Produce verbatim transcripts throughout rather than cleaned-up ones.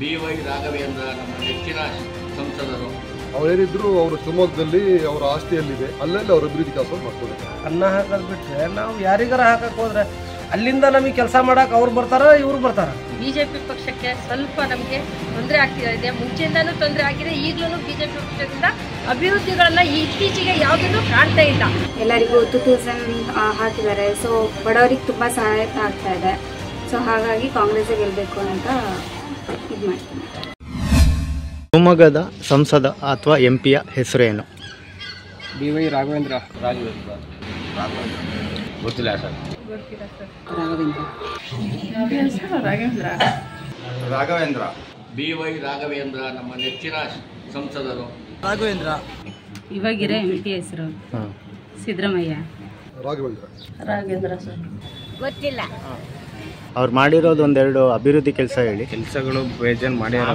B Y Raghavendra ನಮ್ಮ ನೆಚ್ಚಿನ ಸಂಸದರು. ಅವರೇನಿದ್ರು ಅವರು ಶಿವಮೊಗ್ಗದಲ್ಲಿ ಅವರ ಆಸ್ತಿಯಲ್ಲಿದೆ, ಅಲ್ಲೆಲ್ಲ ಅವರು ಅಭಿವೃದ್ಧಿ ಕೆಲಸ ಮಾಡ್ಕೊಂಡಿದ್ದಾರೆ. ಅನ್ನ ಹಾಕೋದು ಬಿಟ್ಟರೆ ನಾವು ಯಾರಿಗಾರ ಹಾಕಕ್ಕೆ ಹೋದ್ರೆ ಅಲ್ಲಿಂದ ನಮಗೆ ಕೆಲಸ ಮಾಡಕ್ಕೆ ಅವ್ರು ಬರ್ತಾರ, ಇವ್ರು ಬರ್ತಾರ. ಬಿಜೆಪಿ ಪಕ್ಷಕ್ಕೆ ಸ್ವಲ್ಪ ನಮಗೆ ತೊಂದರೆ ಆಗ್ತಿದೆ, ಮುಂಚೆಯಿಂದನೂ ತೊಂದರೆ ಆಗಿದೆ. ಈಗಲೂ ಬಿಜೆಪಿ ಪಕ್ಷದಿಂದ ಅಭಿವೃದ್ಧಿಗಳನ್ನ ಇತ್ತೀಚೆಗೆ ಯಾವುದನ್ನು ಕಾಣ್ತಾ ಇಲ್ಲ. ಎಲ್ಲರಿಗೂ ಟೂ ತೌಸಂಡ್ ಹಾಕಿದ್ದಾರೆ, ಸೊ ಬಡವರಿಗೆ ತುಂಬ ಸಹಾಯಕ ಆಗ್ತಾ ಇದೆ. ಸೊ ಹಾಗಾಗಿ ಕಾಂಗ್ರೆಸ್ ಗೆಲ್ಲಬೇಕು ಅಂತ ಇದು ಮಾಡ್ತೀನಿ. ಶಿವಮೊಗ್ಗದ ಸಂಸದ ಅಥವಾ ಎಂ ಪಿಯ ಹೆಸರೇನು? B Y Raghavendra. ರಾಘವೇಂದ್ರ ಗೊತ್ತಿಲ್ಲ sir. Raghavendra Raghavendra B Y Raghavendra ನಮ್ಮ ನೆಚ್ಚಿನ ಸಂಸದರು. ರಾಘವೇಂದ್ರ ಇವಾಗಿರೋ ಎಂ ಪಿ ಹೆಸರು ಸಿದ್ದರಾಮಯ್ಯ. ರಾಘವೇಂದ್ರ ರಾಘವೇಂದ್ರ ಸರ್ ಗೊತ್ತಿಲ್ಲ. ಅವ್ರು ಮಾಡಿರೋದು ಒಂದೆರಡು ಅಭಿವೃದ್ಧಿ ಕೆಲಸ ಹೇಳಿ. ಕೆಲಸಗಳು ಬೇಜಾನ್ ಮಾಡ್ಯಾರ,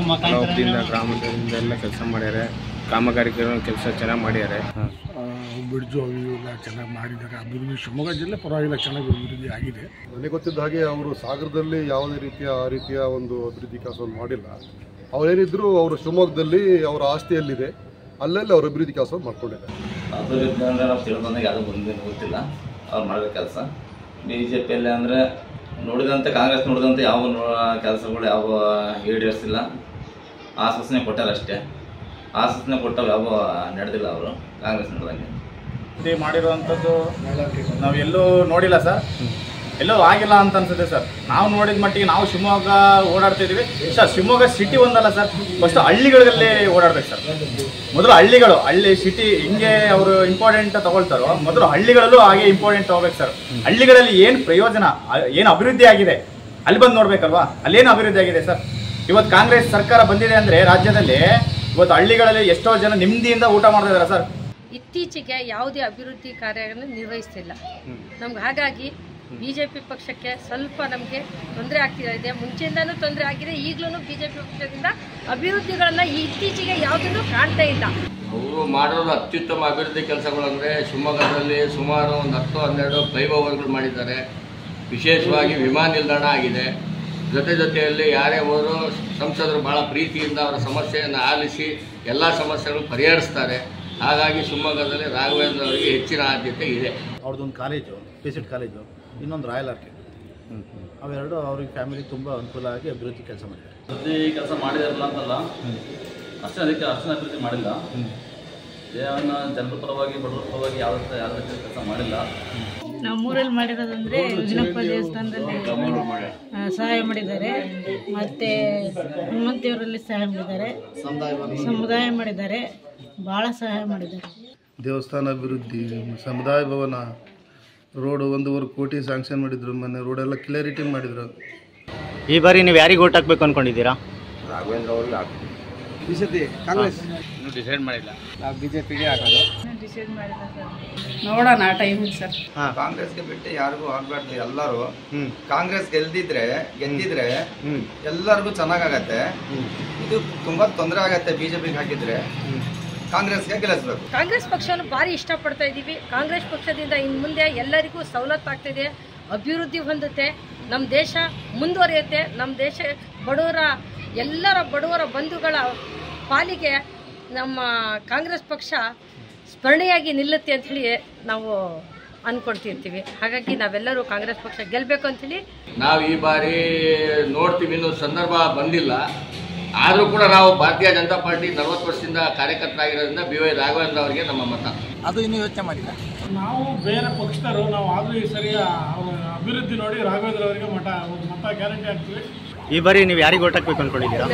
ಗ್ರಾಮದಿಂದ ಎಲ್ಲ ಕೆಲಸ ಮಾಡ್ಯಾರೆ, ಕಾಮಗಾರಿಕೆ ಕೆಲಸ ಚೆನ್ನಾಗಿ ಮಾಡ್ಯಾರೆ. ಬ್ರಿಡ್ಜು ಅವು ಎಲ್ಲ ಚೆನ್ನಾಗಿ ಮಾಡಿದ್ದಾರೆ. ಅಭಿವೃದ್ಧಿ ಶಿವಮೊಗ್ಗ ಜಿಲ್ಲೆ ಪರವಾಗಿಲ್ಲ, ಚೆನ್ನಾಗಿ ಅಭಿವೃದ್ಧಿ ಆಗಿದೆ. ನನಗೆ ಗೊತ್ತಿದ್ದ ಹಾಗೆ ಅವರು ಸಾಗರದಲ್ಲಿ ಯಾವುದೇ ರೀತಿಯ ಆ ರೀತಿಯ ಒಂದು ಅಭಿವೃದ್ಧಿ ಕೆಲಸವನ್ನು ಮಾಡಿಲ್ಲ. ಅವರೇನಿದ್ರು ಅವರು ಶಿವಮೊಗ್ಗದಲ್ಲಿ ಅವರ ಆಸ್ತಿಯಲ್ಲಿದೆ, ಅಲ್ಲೆಲ್ಲ ಅವರು ಅಭಿವೃದ್ಧಿ ಕೆಲಸ ಮಾಡ್ಕೊಂಡಿದ್ದಾರೆ. ಅಭಿವೃದ್ಧಿ ಅಂದರೆ ನಾವು ತಿಳ್ಕೊಂಡಾಗ ಯಾವುದೂ ಬಂದೇನು ಗೊತ್ತಿಲ್ಲ ಅವ್ರು ಮಾಡಿದ ಕೆಲಸ. ಬಿ ಜೆ ಪಿಯಲ್ಲಿ ಅಂದರೆ ನೋಡಿದಂತೆ ಕಾಂಗ್ರೆಸ್ ನೋಡಿದಂತೆ ಯಾವ ಕೆಲಸಗಳು ಯಾವ ಈಡೇರಿಸಿಲ್ಲ. ಆಶ್ವಾಸನೆ ಕೊಟ್ಟಾರ ಅಷ್ಟೇ, ಆಶ್ವಾಸನೆ ಕೊಟ್ಟವು ಯಾವ ನಡೆದಿಲ್ಲ ಅವರು ಕಾಂಗ್ರೆಸ್ ನಡೆದಂಗೆ. ಮಾಡಿರುವಂಥದ್ದು ನಾವು ಎಲ್ಲೂ ನೋಡಿಲ್ಲ ಸರ್, ಎಲ್ಲೋ ಆಗಿಲ್ಲ ಅಂತ ಅನ್ಸುತ್ತೆ ಸರ್. ನಾವು ನೋಡಿದ ಮಟ್ಟಿಗೆ ನಾವು ಶಿವಮೊಗ್ಗ ಓಡಾಡ್ತಿದ್ದೀವಿ ಸರ್. ಶಿವಮೊಗ್ಗ ಸಿಟಿ ಒಂದಲ್ಲ ಸರ್, ಫಸ್ಟ್ ಹಳ್ಳಿಗಳಲ್ಲಿ ಓಡಾಡ್ಬೇಕು ಸರ್. ಮೊದಲು ಹಳ್ಳಿಗಳು, ಹಳ್ಳಿ ಸಿಟಿ ಹಿಂಗೆ ಅವರು ಇಂಪಾರ್ಟೆಂಟ್ ತಗೊಳ್ತಾರೋ ಮೊದಲು ಹಳ್ಳಿಗಳಲ್ಲೂ ಹಾಗೆ ಇಂಪಾರ್ಟೆಂಟ್ ತಗೋಬೇಕು ಸರ್. ಹಳ್ಳಿಗಳಲ್ಲಿ ಏನು ಪ್ರಯೋಜನ, ಏನು ಅಭಿವೃದ್ಧಿ ಆಗಿದೆ ಅಲ್ಲಿ ಬಂದು ನೋಡ್ಬೇಕಲ್ವಾ, ಅಲ್ಲೇನು ಅಭಿವೃದ್ಧಿ ಆಗಿದೆ ಸರ್. ಇವತ್ತು ಕಾಂಗ್ರೆಸ್ ಸರ್ಕಾರ ಬಂದಿದೆ ಅಂದರೆ ರಾಜ್ಯದಲ್ಲಿ ಇವತ್ತು ಹಳ್ಳಿಗಳಲ್ಲಿ ಎಷ್ಟೋ ಜನ ನೆಮ್ಮದಿಯಿಂದ ಊಟ ಮಾಡ್ತಾ ಇದ್ದಾರೆ ಸರ್. ಇತ್ತೀಚೆಗೆ ಯಾವುದೇ ಅಭಿವೃದ್ಧಿ ಕಾರ್ಯಗಳನ್ನು ನಿರ್ವಹಿಸ್ತಿಲ್ಲ ನಮ್ಗೆ. ಹಾಗಾಗಿ ಬಿಜೆಪಿ ಪಕ್ಷಕ್ಕೆ ಸ್ವಲ್ಪ ನಮಗೆ ತೊಂದರೆ ಆಗ್ತಿದೆ, ಮುಂಚೆಯಿಂದನೂ ತೊಂದರೆ ಆಗಿದೆ. ಈಗಲೂ ಬಿಜೆಪಿ ಪಕ್ಷದಿಂದ ಅಭಿವೃದ್ಧಿಗಳನ್ನ ಇತ್ತೀಚೆಗೆ ಯಾವುದನ್ನು ಕಾಣ್ತಾ ಇಲ್ಲ. ಅವರು ಮಾಡೋದು ಅತ್ಯುತ್ತಮ ಅಭಿವೃದ್ಧಿ ಕೆಲಸಗಳು ಅಂದರೆ ಶಿವಮೊಗ್ಗದಲ್ಲಿ ಸುಮಾರು ಒಂದು ಹತ್ತು ಹನ್ನೆರಡು ಫ್ಲೈಓವರ್ಗಳು ಮಾಡಿದ್ದಾರೆ. ವಿಶೇಷವಾಗಿ ವಿಮಾನ ನಿಲ್ದಾಣ ಆಗಿದೆ. ಜೊತೆ ಜೊತೆಯಲ್ಲಿ ಯಾರೇ ಹೋದರೂ ಸಂಸದರು ಭಾಳ ಪ್ರೀತಿಯಿಂದ ಅವರ ಸಮಸ್ಯೆಯನ್ನು ಆಲಿಸಿ ಎಲ್ಲ ಸಮಸ್ಯೆಗಳು ಪರಿಹರಿಸ್ತಾರೆ. ಹಾಗಾಗಿ ಶಿವಮೊಗ್ಗದಲ್ಲಿ ರಾಘವೇಂದ್ರ ಅವರಿಗೆ ಹೆಚ್ಚಿನ ಆದ್ಯತೆ ಇದೆ. ಅವ್ರದ್ದೊಂದು ಕಾಲೇಜು, ಪೇಸಿಟ್ ಕಾಲೇಜು, ಇನ್ನೊಂದು ರಾಯಲ್ ಆರ್ಕಿಡ್, ಅವೆರಡು ಅವ್ರಿಗೆ ಫ್ಯಾಮಿಲಿಗೆ ತುಂಬ ಅನುಕೂಲ ಆಗಿ ಅಭಿವೃದ್ಧಿ ಕೆಲಸ ಮಾಡಿದ್ದಾರೆ. ಅಭಿವೃದ್ಧಿ ಕೆಲಸ ಮಾಡಿದಾರಲ್ಲ ಅಂತಲ್ಲ, ಅಷ್ಟೇ ಅದಕ್ಕೆ ಅಷ್ಟೇ ಅಭಿವೃದ್ಧಿ ಮಾಡಿಲ್ಲ. ಏನು ಜನರ ಪರವಾಗಿ ಬಡವರ ಪರವಾಗಿ ಯಾವ ಯಾವ ರೀತಿ ಕೆಲಸ ಮಾಡಿಲ್ಲ. ನಮ್ಮೂರಲ್ಲಿ ಮಾಡಿರೋದಂದ್ರೆ ವಿಜಯನಪ್ಪ ದೇವಸ್ಥಾನದಲ್ಲಿ ಸಹಾಯ ಮಾಡಿದ್ದಾರೆ, ಮತ್ತು ಹನುಮಂತೇವರಲ್ಲಿ ಸಹಾಯ ಮಾಡಿದ್ದಾರೆ, ಸಮುದಾಯ ಮಾಡಿದ್ದಾರೆ, ಭಾಳ ಸಹಾಯ ಮಾಡಿದ್ದಾರೆ. ದೇವಸ್ಥಾನ ಅಭಿವೃದ್ಧಿ, ಸಮುದಾಯ ಭವನ, ರೋಡು ಒಂದೂವರೆ ಕೋಟಿ ಸ್ಯಾಂಕ್ಷನ್ ಮಾಡಿದ್ರು. ಮೊನ್ನೆ ರೋಡೆಲ್ಲ ಕ್ಲಿಯರಿಟಿ ಮಾಡಿದ್ರು. ಈ ಬಾರಿ ನೀವು ಯಾರಿಗೆ ಓಟ್ ಹಾಕ್ಬೇಕು ಅಂದ್ಕೊಂಡಿದ್ದೀರಾ? ರಾಘವೇಂದ್ರ ಅವ್ರಿಗೆ ಹಾಕ್ತೀವಿ. ಈ ಸತಿ ಕಾಂಗ್ರೆಸ್ ಇನ್ನೂ ಡಿಸೈಡ್ ಮಾಡಿಲ್ಲ, ನಾವು ಬಿ ಜೆ ಪಿಗೆ ಹಾಕೋದು. ಡಿಸೈಡ್ ಮಾಡಿಲ್ಲ ಸರ್, ನೋಡೋಣ ಟೈಮ್ ಸರ್. ಕಾಂಗ್ರೆಸ್ಗೆ ಬಿಟ್ಟು ಯಾರಿಗೂ ಆಗ್ಬಾರ್ದು. ಎಲ್ಲರೂ ಕಾಂಗ್ರೆಸ್ ಗೆಲ್ದಿದ್ರೆ ಗೆದ್ದಿದ್ರೆ ಎಲ್ಲರಿಗೂ ಚೆನ್ನಾಗತ್ತೆ. ಇದು ತುಂಬಾ ತೊಂದರೆ ಆಗತ್ತೆ ಬಿಜೆಪಿಗೆ ಹಾಕಿದ್ರೆ. ಕಾಂಗ್ರೆಸ್ಗೆ ಗೆಲ್ಲಿಸಬೇಕು. ಕಾಂಗ್ರೆಸ್ ಪಕ್ಷವನ್ನು ಭಾರಿ ಇಷ್ಟಪಡ್ತಾ ಇದ್ದೀವಿ. ಕಾಂಗ್ರೆಸ್ ಪಕ್ಷದಿಂದ ಇನ್ನು ಮುಂದೆ ಎಲ್ಲರಿಗೂ ಸವಲತ್ತು ಆಗ್ತಿದೆ, ಅಭಿವೃದ್ಧಿ ಹೊಂದುತ್ತೆ, ನಮ್ಮ ದೇಶ ಮುಂದುವರಿಯುತ್ತೆ. ನಮ್ಮ ದೇಶ ಬಡವರ ಎಲ್ಲರ ಬಡವರ ಬಂಧುಗಳ ಪಾಲಿಗೆ ನಮ್ಮ ಕಾಂಗ್ರೆಸ್ ಪಕ್ಷ ಸ್ಮರಣೆಯಾಗಿ ನಿಲ್ಲುತ್ತೆ ಅಂಥೇಳಿ ನಾವು ಅಂದ್ಕೊಳ್ತಿರ್ತೀವಿ. ಹಾಗಾಗಿ ನಾವೆಲ್ಲರೂ ಕಾಂಗ್ರೆಸ್ ಪಕ್ಷ ಗೆಲ್ಲಬೇಕು ಅಂಥೇಳಿ ನಾವು ಈ ಬಾರಿ ನೋಡ್ತೀವಿ. ಇನ್ನೂ ಸಂದರ್ಭ ಬಂದಿಲ್ಲ, ಆದರೂ ಕೂಡ ನಾವು ಭಾರತೀಯ ಜನತಾ ಪಾರ್ಟಿ ನಲವತ್ತು ವರ್ಷದಿಂದ ಕಾರ್ಯಕರ್ತರಾಗಿರೋದ್ರಿಂದ ಬಿ ವೈ ರಾಘವೇಂದ್ರ ಅವರಿಗೆ ನಮ್ಮ ಮತ. ಅದು ಇನ್ನೂ ಯೋಚನೆ ಮಾಡಿಲ್ಲ. ನಾವು ಬೇರೆ ಪಕ್ಷದವರು, ನಾವು ಆದರೂ ಈ ಸರಿ ಅಭಿವೃದ್ಧಿ ನೋಡಿ ರಾಘವೇಂದ್ರ ಅವರಿಗೆ ಮತ ಮತ ಗ್ಯಾರಂಟಿ ಆಗ್ತೀವಿ. ಈ ಬಾರಿ ನೀವು ಯಾರಿಗೆ ಓಟ್ ಹಾಕ್ಬೇಕು ಅಂದ್ಕೊಂಡಿದ್ದೀರಾ?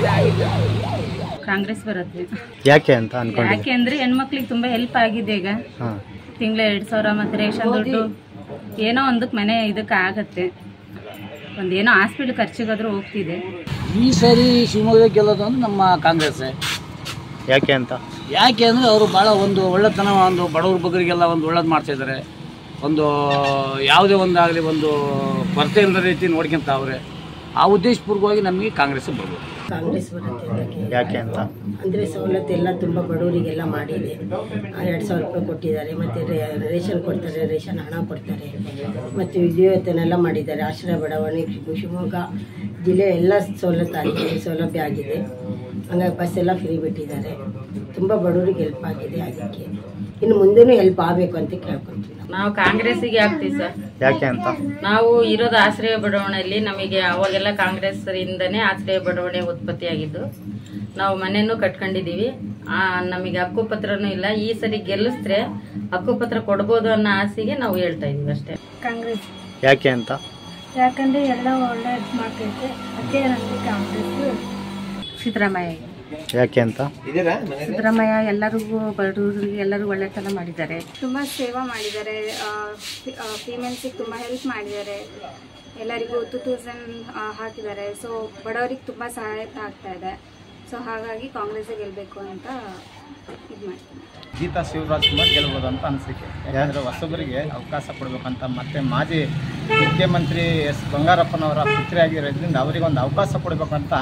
ಕಾಂಗ್ರೆಸ್ ಬರುತ್ತೆ. ಯಾಕೆ ಅಂತ ಅನ್ಕೊಂಡು? ಯಾಕೆ ಅಂದರೆ ಹೆಣ್ಮಕ್ಳಿಗೆ ತುಂಬ ಹೆಲ್ಪ್ ಆಗಿದೆ. ಈಗ ತಿಂಗಳ ಎರಡು ಸಾವಿರ ಮತ್ತು ರೇಷನ್ ದುಡ್ಡು ಏನೋ ಒಂದಕ್ಕೆ ಮನೆ ಇದಕ್ಕೆ ಆಗತ್ತೆ, ಒಂದೇನೋ ಹಾಸ್ಪಿಟ್ಲ್ ಖರ್ಚಿಗಾದ್ರೂ ಹೋಗ್ತಿದೆ. ಈ ಸರಿ ಶಿವಮೊಗ್ಗ ಗೆಲ್ಲೋದು ಅಂದ್ರೆ ನಮ್ಮ ಕಾಂಗ್ರೆಸ್. ಯಾಕೆ ಅಂತ? ಯಾಕೆ ಅಂದರೆ ಅವರು ಭಾಳ ಒಂದು ಒಳ್ಳೆತನ, ಒಂದು ಬಡವ್ರ ಬಗ್ಗರಿಗೆಲ್ಲ ಒಂದು ಒಳ್ಳೇದು ಮಾಡ್ತಾಯಿದ್ದಾರೆ. ಒಂದು ಯಾವುದೇ ಒಂದಾಗಲಿ ಒಂದು ಕೊರತೆ ಇಲ್ಲದ ರೀತಿ ನೋಡ್ಕೊಂತ ಅವ್ರೆ. ಆ ಉದ್ದೇಶಪೂರ್ವಕವಾಗಿ ನಮಗೆ ಕಾಂಗ್ರೆಸ್ ಬರ್ಬೋದು. ಕಾಂಗ್ರೆಸ್ ಬರುತ್ತೆ ಅದಕ್ಕೆ. ಯಾಕೆ ಅಂತ? ಅಂದರೆ ಸವಲತ್ತೆಲ್ಲ ತುಂಬ ಬಡವರಿಗೆಲ್ಲ ಮಾಡಿದೆ. ಎರಡು ಸಾವಿರ ರೂಪಾಯಿ ಕೊಟ್ಟಿದ್ದಾರೆ, ಮತ್ತು ರೇಷನ್ ಕೊಡ್ತಾರೆ, ರೇಷನ್ ಹಣ ಕೊಡ್ತಾರೆ, ಮತ್ತು ವಿದ್ಯುತ್ತನ್ನೆಲ್ಲ ಮಾಡಿದ್ದಾರೆ. ಆಶ್ರಯ ಬಡಾವಣೆ ಶಿವಮೊಗ್ಗ ಜಿಲ್ಲೆ ಎಲ್ಲ ಸವಲತ್ತು ಆಗಿದೆ, ಸೌಲಭ್ಯ ಆಗಿದೆ. ಹಂಗಾಗಿ ಬಸ್ ಎಲ್ಲ ಫ್ರೀ ಬಿಟ್ಟಿದ್ದಾರೆ. ತುಂಬ ಬಡವರಿಗೆ ಹೆಲ್ಪ್ ಆಗಿದೆ. ಅದಕ್ಕೆ ಇನ್ನು ಮುಂದೆನೂ ಹೆಲ್ಪ್ ಆಗಬೇಕು ಅಂತ ಕೇಳ್ಕೊಂತೀವಿ. ನಾವು ಕಾಂಗ್ರೆಸ್ಸಿಗೆ ಹಾಕ್ತೀವಿ ಸರ್. ಯಾಕೆ ಅಂತ? ನಾವು ಇರೋದು ಆಶ್ರಯ ಬಡಾವಣೆಯಲ್ಲಿ. ನಮಗೆ ಅವಾಗೆಲ್ಲ ಕಾಂಗ್ರೆಸ್ರಿಂದನೇ ಆಶ್ರಯ ಬಡಾವಣೆ ಉತ್ಪತ್ತಿಯಾಗಿದ್ದು. ನಾವು ಮನೆಯೂ ಕಟ್ಕೊಂಡಿದ್ದೀವಿ. ನಮಗೆ ಹಕ್ಕುಪತ್ರನೂ ಇಲ್ಲ. ಈ ಸರಿ ಗೆಲ್ಲಿಸಿದ್ರೆ ಹಕ್ಕುಪತ್ರ ಕೊಡ್ಬೋದು ಅನ್ನೋ ಆಸೆಗೆ ನಾವು ಹೇಳ್ತಾ ಇದೀವಿ ಅಷ್ಟೇ. ಕಾಂಗ್ರೆಸ್. ಯಾಕೆ ಅಂತ? ಯಾಕಂದ್ರೆ ಎಲ್ಲ ಒಳ್ಳೇದು ಮಾಡ್ತೈತೆ, ಅದಕ್ಕೆ ನಮಗೆ ಕಾಂಗ್ರೆಸ್. ಸಿದ್ದರಾಮಯ್ಯ. ಯಾಕೆ ಅಂತ? ಸಿದ್ದರಾಮಯ್ಯ ಎಲ್ಲರಿಗೂ ಬಡವರಿಗೆ ಎಲ್ಲರೂ ಒಳ್ಳೆತನ ಮಾಡಿದ್ದಾರೆ. ತುಂಬ ಸೇವಾ ಮಾಡಿದ್ದಾರೆ. ಫೀಮೇಲ್ಸಿಗೆ ತುಂಬ ಹೆಲ್ಪ್ ಮಾಡಿದ್ದಾರೆ. ಎಲ್ಲರಿಗೂ ಟೂ ತೌಸಂಡ್ ಹಾಕಿದ್ದಾರೆ. ಸೊ ಬಡವರಿಗೆ ತುಂಬ ಸಹಾಯಕ ಆಗ್ತಾ ಇದೆ. ಸೊ ಹಾಗಾಗಿ ಕಾಂಗ್ರೆಸ್ಸಿಗೆ ಗೆಲ್ಲಬೇಕು ಅಂತ ಇದು ಮಾಡ್ತೀನಿ. ಗೀತಾ ಶಿವರಾಜ್ ಕುಮಾರ್ ಗೆಲ್ಬೋದು ಅಂತ ಅನಿಸಿಕೆ. ಯಾಕಂದರೆ ಹೊಸಬರಿಗೆ ಅವಕಾಶ ಕೊಡಬೇಕಂತ, ಮತ್ತು ಮಾಜಿ ಮುಖ್ಯಮಂತ್ರಿ ಎಸ್ ಬಂಗಾರಪ್ಪನವರ ಪುತ್ರಿಯಾಗಿರೋದ್ರಿಂದ ಅವರಿಗೆ ಒಂದು ಅವಕಾಶ ಕೊಡಬೇಕಂತ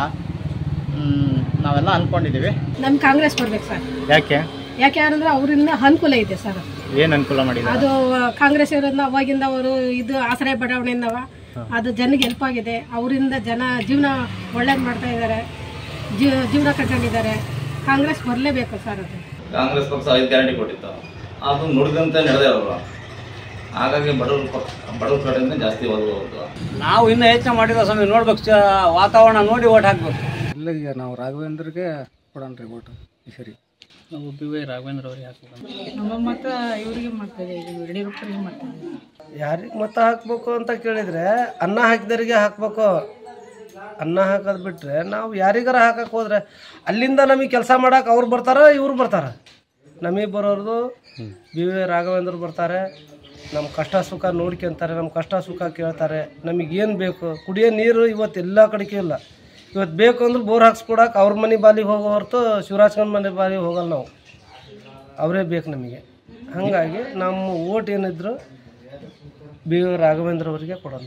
ನಾವೆಲ್ಲ ಅಂದ್ಕೊಂಡಿದ್ದೀವಿ. ನಮ್ಮ ಕಾಂಗ್ರೆಸ್ ಬರ್ಬೇಕು ಸರ್. ಯಾಕೆ? ಯಾಕೆ ಅಂದ್ರೆ ಅವರಿಂದ ಅನುಕೂಲ ಇದೆ ಸರ್. ಏನು ಅನುಕೂಲ ಮಾಡಿದ್ದಾರೆ? ಅದು ಕಾಂಗ್ರೆಸ್ ಅವರಿಂದ ಅವಾಗಿಂದ ಅವರು ಇದು ಆಶ್ರಯ ಬಡಾವಣೆಯಿಂದವ ಅದು ಜನಕ್ಕೆ ಹೆಲ್ಪ್ ಆಗಿದೆ. ಅವರಿಂದ ಜನ ಜೀವನ ಒಳ್ಳೇದು ಮಾಡ್ತಾ ಇದ್ದಾರೆ, ಜೀವನ ಕಟ್ಕೊಂಡಿದ್ದಾರೆ. ಕಾಂಗ್ರೆಸ್ ಬರಲೇಬೇಕು ಸರ್. ಅದು ಕಾಂಗ್ರೆಸ್ ಪಕ್ಷ ಐದು ಗ್ಯಾರಂಟಿ ಕೊಟ್ಟಿತ್ತು, ಅದು ನುಡಿದಂತೆ ನಡೆದೇ ಇರಲ್ಲ. ಹಾಗಾಗಿ ಬಡವ್ರ ಪಕ್ಷ ಬಡವ್ರ ಕಡೆಯಿಂದ ಜಾಸ್ತಿ ಒಲವು ಹೋಗ್ತದೆ. ನಾವು ಇನ್ನೂ ಹೆಚ್ಚು ಮಾಡಿರೋ ಸಮಯ ನೋಡ್ಬೇಕು, ವಾತಾವರಣ ನೋಡಿ ಓಟ್ ಹಾಕ್ಬೇಕು. ಇಲ್ಲ, ಈಗ ನಾವು ರಾಘವೇಂದ್ರಿಗೆ ಕೊಡೋಣ್ರಿ ಓಟು ಈ ಸರಿ. ನಾವು ಬಿ ವೈ ರಾಘವೇಂದ್ರ ಅವ್ರಿಗೆ ಹಾಕ್ಬೇಕು. ನಮ್ಮ ಮತ ಇವರಿಗೆ ಮಾಡ್ತೇವೆ, ಯಡಿಯೂರಪ್ಪರಿಗೆ ಮಾಡ್ತೇವೆ. ಯಾರಿಗೆ ಮತ ಹಾಕ್ಬೇಕು ಅಂತ ಕೇಳಿದರೆ ಅನ್ನ ಹಾಕಿದವರಿಗೆ ಹಾಕ್ಬೇಕು. ಅನ್ನ ಹಾಕೋದು ಬಿಟ್ಟರೆ ನಾವು ಯಾರಿಗಾರ ಹಾಕಕ್ಕೆ ಹೋದ್ರೆ ಅಲ್ಲಿಂದ ನಮಗೆ ಕೆಲಸ ಮಾಡೋಕೆ ಅವ್ರು ಬರ್ತಾರೆ, ಇವ್ರು ಬರ್ತಾರೆ. ನಮಗೆ ಬರೋದು ಬಿ ವೈ ರಾಘವೇಂದ್ರ ಬರ್ತಾರೆ. ನಮ್ಮ ಕಷ್ಟ ಸುಖ ನೋಡ್ಕೊಂತಾರೆ, ನಮ್ಮ ಕಷ್ಟ ಸುಖ ಕೇಳ್ತಾರೆ. ನಮಗೇನು ಬೇಕು, ಕುಡಿಯೋ ನೀರು ಇವತ್ತು ಎಲ್ಲ ಕಡೆಗೆ ಇಲ್ಲ. ಇವತ್ತು ಬೇಕು ಅಂದ್ರೆ ಬೋರ್ ಹಾಕ್ಸ್ಕೊಡಕ್ಕೆ ಅವ್ರ ಮನೆ ಬಾಲಿಗೆ ಹೋಗೋ ಹೊರತು ಶಿವರಾಜ್ಗನ್ ಮನೆ ಬಾಲಿಗೆ ಹೋಗಲ್ಲ. ನಾವು ಅವರೇ ಬೇಕು ನಮಗೆ. ಹಾಗಾಗಿ ನಮ್ಮ ಓಟ್ ಏನಿದ್ರು ಬಿ ವೈ ರಾಘವೇಂದ್ರ ಅವರಿಗೆ ಕೊಡೋಣ.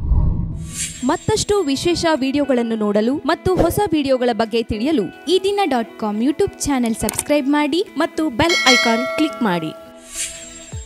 ಮತ್ತಷ್ಟು ವಿಶೇಷ ವಿಡಿಯೋಗಳನ್ನು ನೋಡಲು ಮತ್ತು ಹೊಸ ವಿಡಿಯೋಗಳ ಬಗ್ಗೆ ತಿಳಿಯಲು Ee Dina dot com YouTube channel subscribe ಮಾಡಿ ಮತ್ತು ಬೆಲ್ ಐಕಾನ್ ಕ್ಲಿಕ್ ಮಾಡಿ.